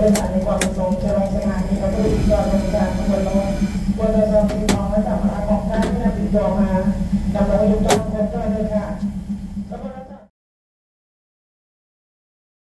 ดินทางในความประสงค์จะลงสถานีพระพุทธยอดบริการขบวนรถบนรถติดต่อมาจากพระของท่านที่นำติดต่อมานำเราอยู่ตรงคนด้วยค่ะ